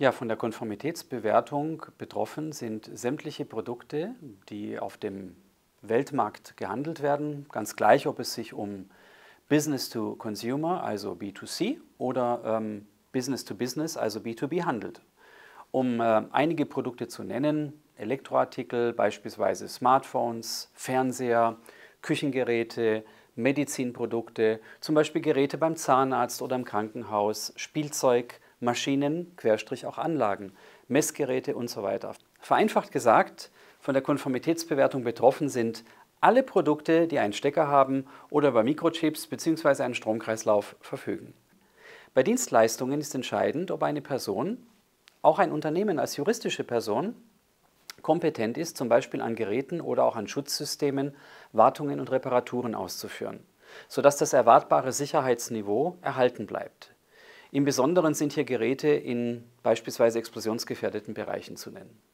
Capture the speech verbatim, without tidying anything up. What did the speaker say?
Ja, von der Konformitätsbewertung betroffen sind sämtliche Produkte, die auf dem Weltmarkt gehandelt werden, ganz gleich, ob es sich um Business to Consumer, also B zwei C, oder ähm, Business to Business, also B zwei B handelt. Um äh, einige Produkte zu nennen: Elektroartikel, beispielsweise Smartphones, Fernseher, Küchengeräte, Medizinprodukte, zum Beispiel Geräte beim Zahnarzt oder im Krankenhaus, Spielzeug, Maschinen, Querstrich auch Anlagen, Messgeräte und so weiter. Vereinfacht gesagt, von der Konformitätsbewertung betroffen sind alle Produkte, die einen Stecker haben oder über Mikrochips bzw. einen Stromkreislauf verfügen. Bei Dienstleistungen ist entscheidend, ob eine Person, auch ein Unternehmen als juristische Person, kompetent ist, zum Beispiel an Geräten oder auch an Schutzsystemen Wartungen und Reparaturen auszuführen, sodass das erwartbare Sicherheitsniveau erhalten bleibt. Im Besonderen sind hier Geräte in beispielsweise explosionsgefährdeten Bereichen zu nennen.